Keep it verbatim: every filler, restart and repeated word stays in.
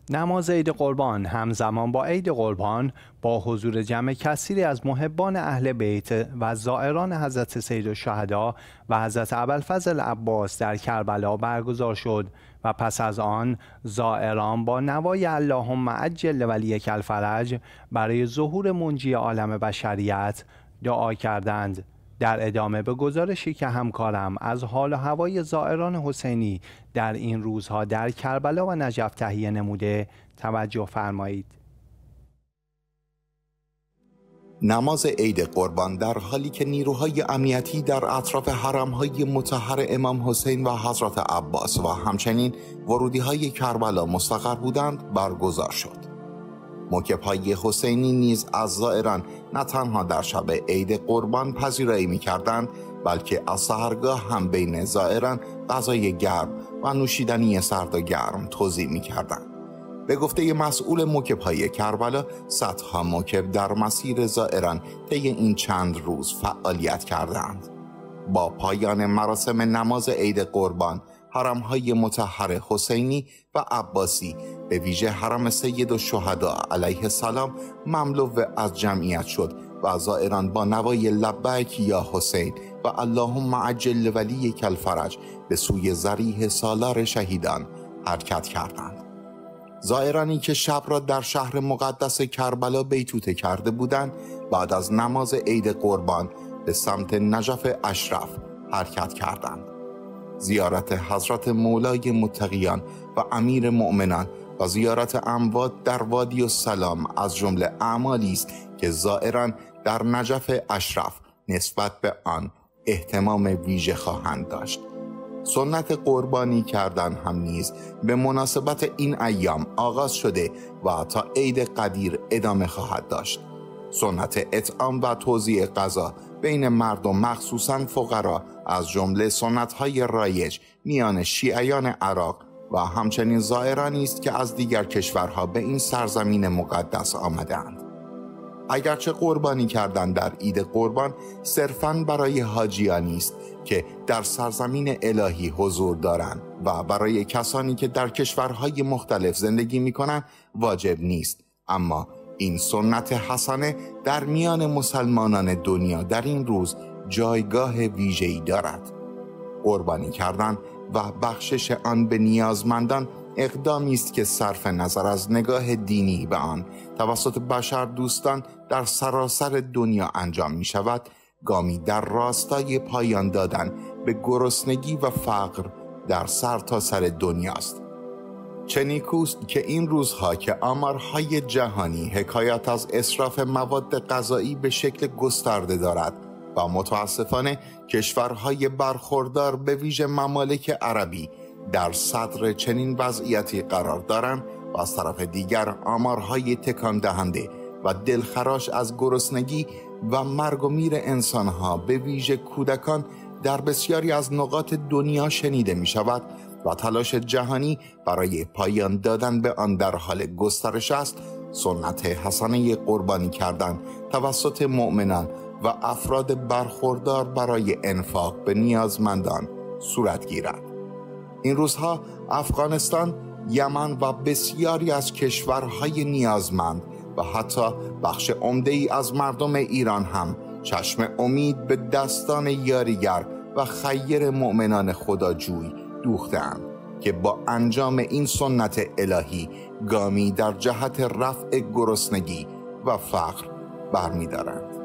نماز عید قربان همزمان با عید قربان با حضور جمع کثیری از محبان اهل بیت و زائران حضرت سیدالشهدا و حضرت ابوالفضل عباس در کربلا برگزار شد و پس از آن زائران با نوای اللهم عجل ولیک الفرج برای ظهور منجی عالم بشریت دعا کردند. در ادامه به گزارشی که همکارم از حال و هوای زائران حسینی در این روزها در کربلا و نجف تهیه نموده توجه فرمایید. نماز عید قربان در حالی که نیروهای امنیتی در اطراف حرم‌های مطهر امام حسین و حضرت عباس و همچنین ورودی‌های کربلا مستقر بودند برگزار شد. موکب‌های حسینی نیز از زائران نه تنها در شب عید قربان پذیرایی می‌کردند، بلکه از سحرگاه هم بین زائران غذای گرم و نوشیدنی سرد و گرم توزیع می‌کردند. به گفته مسئول موکب‌های کربلا، صدها موکب در مسیر زائران طی این چند روز فعالیت کردند. با پایان مراسم نماز عید قربان، حرم‌های مطهر حسینی و عباسی به ویژه حرم سیدالشهدا علیه السلام مملو از جمعیت شد و زائران با نوای لبیک یا حسین و اللهم عجل ولیک الفرج به سوی ضریح سالار شهیدان حرکت کردند. زائرانی که شب را در شهر مقدس کربلا بیتوته کرده بودند، بعد از نماز عید قربان به سمت نجف اشرف حرکت کردند. زیارت حضرت مولای متقیان و امیر مؤمنان و زیارت اموات در وادی السلام از جمله اعمالی است که زائران در نجف اشرف نسبت به آن اهتمام ویژه خواهند داشت. سنت قربانی کردن هم نیز به مناسبت این ایام آغاز شده و تا عید قدیر ادامه خواهد داشت. سنت اطعام و توزیع غذا بین مردم مخصوصاً فقرا از جمله سنت‌های رایج میان شیعیان عراق و همچنین زائرانی است که از دیگر کشورها به این سرزمین مقدس آمده‌اند. اگرچه قربانی کردن در عید قربان صرفاً برای حاجیانی است که در سرزمین الهی حضور دارند و برای کسانی که در کشورهای مختلف زندگی می‌کنند واجب نیست، اما این سنت حسنه در میان مسلمانان دنیا در این روز جایگاه ویژه‌ای دارد. قربانی کردن و بخشش آن به نیازمندان اقدامی است که صرف نظر از نگاه دینی به آن توسط بشر دوستان در سراسر دنیا انجام می شود، گامی در راستای پایان دادن به گرسنگی و فقر در سرتاسر سر دنیاست. چه نیکوست که این روزها که آمارهای جهانی حکایت از اسراف مواد غذایی به شکل گسترده دارد و متاسفانه کشورهای برخوردار به ویژه ممالک عربی در صدر چنین وضعیتی قرار دارند و از طرف دیگر آمارهای تکان دهنده و دلخراش از گرسنگی و مرگ و میر انسانها به ویژه کودکان در بسیاری از نقاط دنیا شنیده می شود و تلاش جهانی برای پایان دادن به آن در حال گسترش است. سنت حسنه قربانی کردن توسط مؤمنان و افراد برخوردار برای انفاق به نیازمندان صورت گیرد. این روزها افغانستان، یمن و بسیاری از کشورهای نیازمند و حتی بخش عمده‌ای از مردم ایران هم چشم امید به دستان یاریگر و خیر مؤمنان خداجوی دوخته‌اند که با انجام این سنت الهی گامی در جهت رفع گرسنگی و فقر برمی‌دارند.